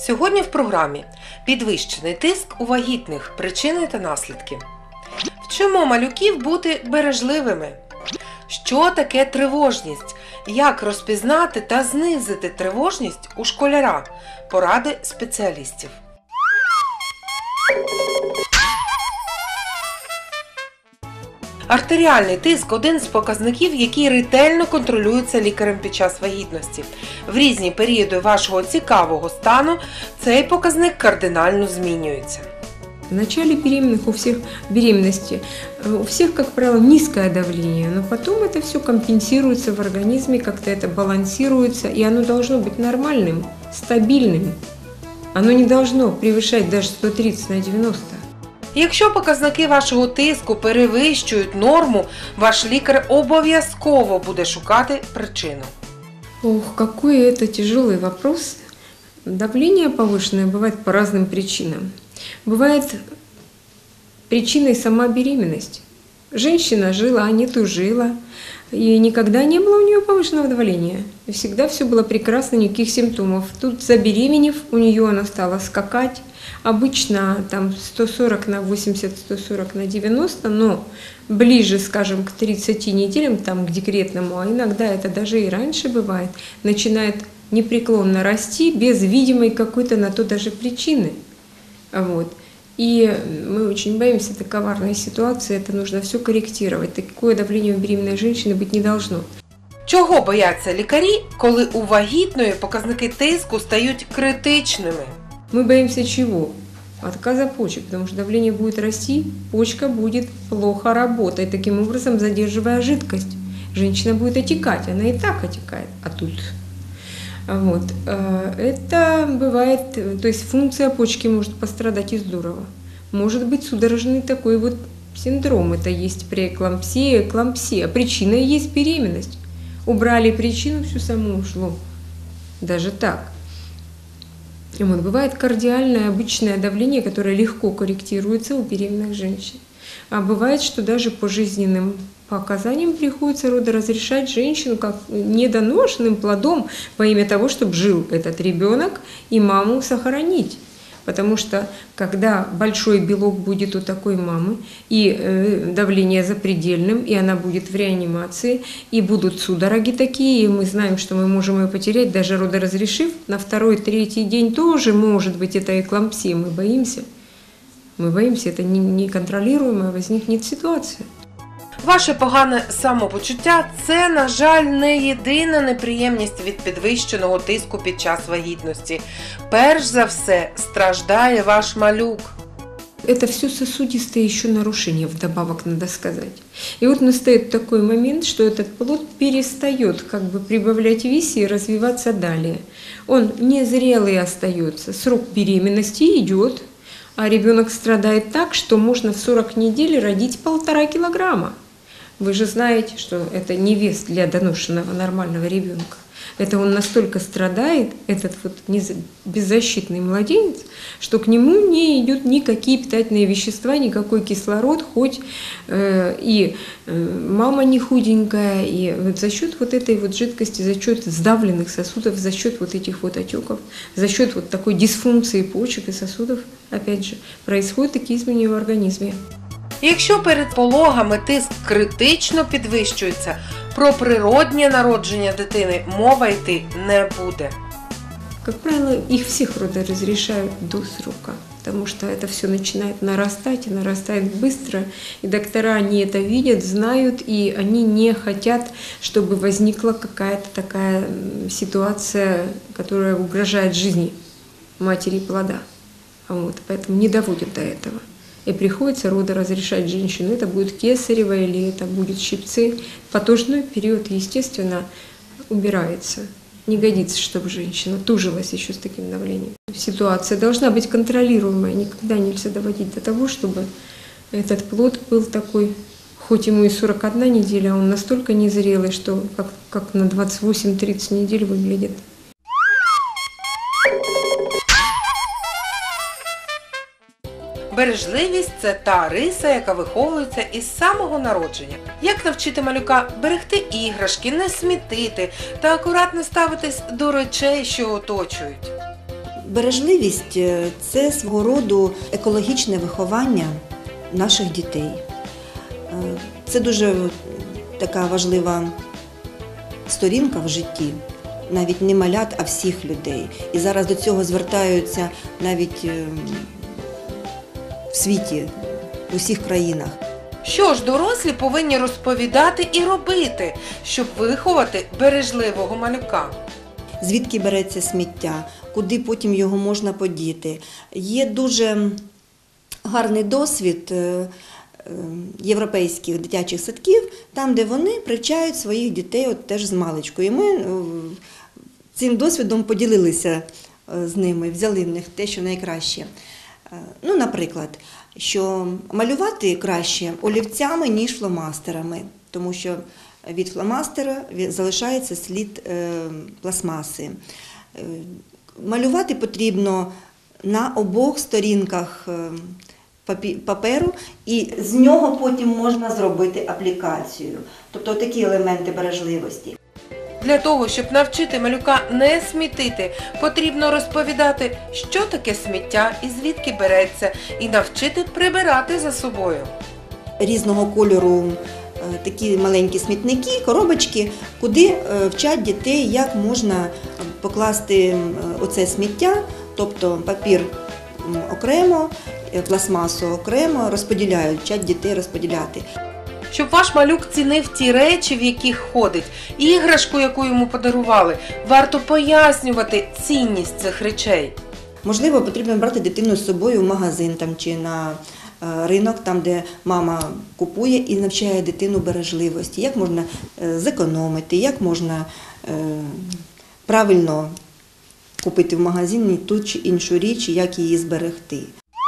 Сьогодні в програмі підвищений тиск у вагітних, причини та наслідки. Вчимо малюків бути бережливими. Що таке тривожність? Як розпізнати та знизити тривожність у школяра? Поради спеціалістів. Артеріальний тиск – один з показників, який ретельно контролюється лікарем під час вагітності. В різні періоди вашого цікавого стану цей показник кардинально змінюється. В начале беременных у всех, как правило, низкое давление, но потом это все компенсируется в организме, как-то это балансируется, и оно должно быть нормальным, стабильным. Оно не должно превышать даже 130 на 90. Якщо показники вашого тиску перевищують норму, ваш лікар обов'язково буде шукати причину. Ох, какой это тяжелый вопрос. Давление повышенное бывает по разным причинам. Бывает причиной сама беременность. Женщина жила, а не тужила, и никогда не было у нее повышенного давления. И всегда все было прекрасно, никаких симптомов. Тут забеременев, у нее оно стало скакать. Обычно там 140 на 80, 140 на 90, но ближе, скажем, к 30 неделям, там, к декретному, а иногда это даже и раньше бывает, начинает непреклонно расти без видимой какой-то на то даже причины. Вот. И мы очень боимся, это коварная ситуация, это нужно все корректировать. Такое давление у беременной женщины быть не должно. Чого бояться лікарі, коли у вагітної показники тиску стають критичними? Мы боимся чего? Отказа почек, потому что давление будет расти, почка будет плохо работать, таким образом задерживая жидкость. Женщина будет отекать, она и так отекает, а тут... Вот. Это бывает, то есть функция почки может пострадать и здорово. Может быть судорожный такой вот синдром, это есть преэклампсия, эклампсия. Причиной есть беременность. Убрали причину, все само ушло. Даже так. Вот. Бывает кардиальное обычное давление, которое легко корректируется у беременных женщин. А бывает, что даже по жизненным показаниям приходится родоразрешать женщину как недоношенным плодом во имя того, чтобы жил этот ребенок и маму сохранить. Потому что когда большой белок будет у такой мамы, и давление запредельным, и она будет в реанимации, и будут судороги такие, и мы знаем, что мы можем ее потерять, даже родоразрешив, на второй-третий день тоже может быть это эклампсия, мы боимся. Мы боимся, это неконтролируемая возникнет ситуация. Ваше погане самопочуття – це, на жаль, не єдина неприємність від підвищеного тиску під час вагітності. Перш за все, страждає ваш малюк. Это все сосудистые еще нарушения, вдобавок надо сказать. И вот настает такой момент, что этот плод перестает как бы прибавлять в весе и развиваться далее. Он незрелый остается, срок беременности идет, а ребенок страдает так, что можно в 40 недель родить 1,5 килограмма. Вы же знаете, что это не вес для доношенного нормального ребенка. Это он настолько страдает, этот вот беззащитный младенец, что к нему не идут никакие питательные вещества, никакой кислород, хоть и мама не худенькая, и вот за счет вот этой вот жидкости, за счет сдавленных сосудов, за счет вот этих вот отеков, за счет вот такой дисфункции почек и сосудов, опять же, происходят такие изменения в организме. Якщо перед пологами тиск критично підвищується, про природнє народження дитини мова йти не буде. Как правило, их всех родоразрешают до срока, потому что это все начинает нарастать и нарастает быстро, и доктора они это видят, знают, и они не хотят, чтобы возникла какая-то такая ситуация, которая угрожает жизни матери плода. Вот, поэтому не доводят до этого. И приходится родоразрешать женщину. Это будет кесарево или это будет щипцы. Потужной период, естественно, убирается. Не годится, чтобы женщина тужилась еще с таким давлением. Ситуация должна быть контролируемая. Никогда нельзя доводить до того, чтобы этот плод был такой, хоть ему и 41 неделя, а он настолько незрелый, что как на 28-30 недель выглядит. Бережливість – це та риса, яка виховується із самого народження. Як навчити малюка берегти іграшки, не смітити та акуратно ставитись до речей, що оточують? Бережливість – це свого роду екологічне виховання наших дітей. Це дуже така важлива сторінка в житті, навіть не малят, а всіх людей. І зараз до цього звертаються навіть в світі, в усіх країнах. Що ж дорослі повинні розповідати і робити, щоб виховати бережливого малюка? Звідки береться сміття, куди потім його можна подіти. Є дуже гарний досвід європейських дитячих садків, там, де вони привчають своїх дітей теж з маличку. І ми цим досвідом поділилися з ними, взяли в них те, що найкраще. Наприклад, що малювати краще олівцями, ніж фломастерами, тому що від фломастера залишається слід пластмаси. Малювати потрібно на обох сторінках паперу, і з нього потім можна зробити аплікацію. Тобто такі елементи бережливості. Для того, щоб навчити малюка не смітити, потрібно розповідати, що таке сміття і звідки береться, і навчити прибирати за собою. Різного кольору такі маленькі смітники, коробочки, куди вчать дітей, як можна покласти оце сміття, тобто папір окремо, пластмасу окремо, розподіляють, вчать дітей розподіляти. Щоб ваш малюк цінив ті речі, в яких ходить, іграшку, яку йому подарували, варто пояснювати цінність цих речей. Можливо, потрібно брати дитину з собою в магазин чи на ринок, там, де мама купує і навчає дитину бережливості, як можна зекономити, як можна правильно купити в магазині ту чи іншу річ, як її зберегти.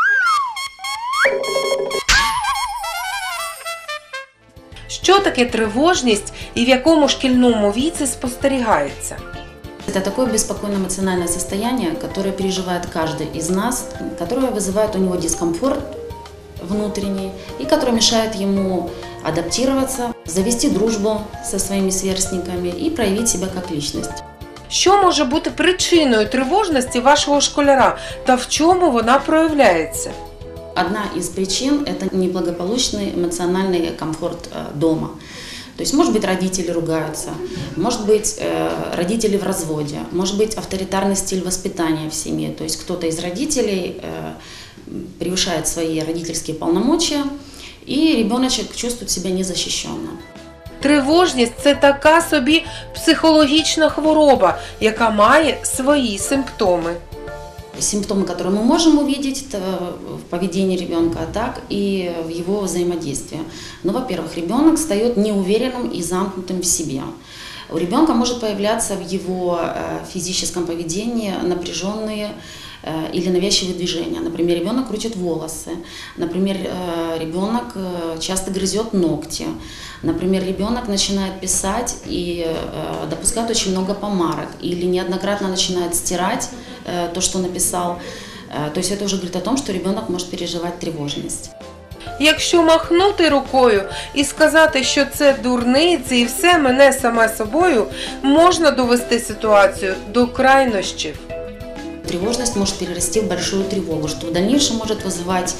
Що таке тривожність і в якому шкільному віці спостерігається? Это такое беспокойное эмоциональное состояние, которое переживает каждый из нас, которое вызывает у него дискомфорт внутренний и которое мешает ему адаптироваться, завести дружбу со своими сверстниками и проявить себя как личность. Що може бути причиною тривожності вашого школяра та в чому вона проявляється? Одна из причин – это неблагополучный эмоциональный комфорт дома. То есть, может быть, родители ругаются, может быть, родители в разводе, может быть, авторитарный стиль воспитания в семье. То есть, кто-то из родителей превышает свои родительские полномочия, и ребеночек чувствует себя незащищенным. Тривожність – це така собі психологічна хвороба, яка має свої симптоми. Симптомы, которые мы можем увидеть в поведении ребенка, так и в его взаимодействии. Ну, во-первых, ребенок стает неуверенным и замкнутым в себе. У ребенка может появляться в его физическом поведении напряженные или навязчивые движения. Например, ребенок крутит волосы, например, ребенок часто грызет ногти, например, ребенок начинает писать и допускает очень много помарок или неоднократно начинает стирать то, что написал. То есть это уже говорит о том, что ребенок может переживать тревожность. Якщо махнути рукою і сказати, що це дурниці і все мене саме собою, можна довести ситуацію до крайнощів. Тревожность может перерасти в большую тревогу, что в дальнейшем может вызывать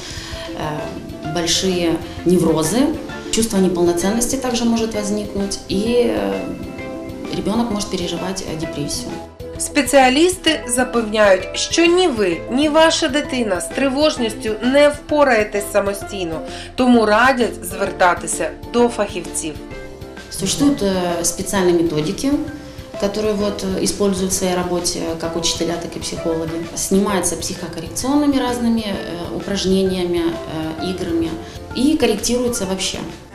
большие неврозы, чувство неполноценности также может возникнуть, и ребенок может переживать депрессию. Спеціалісти запевняють, що ні ви, ні ваша дитина з тривожністю не впораєтесь самостійно, тому радять звертатися до фахівців. Существуют специальные методики, которые используют в своей работе как учителя, так и психологи. Снимается психокоррекционными разными упражнениями, играми и корректируется вообще.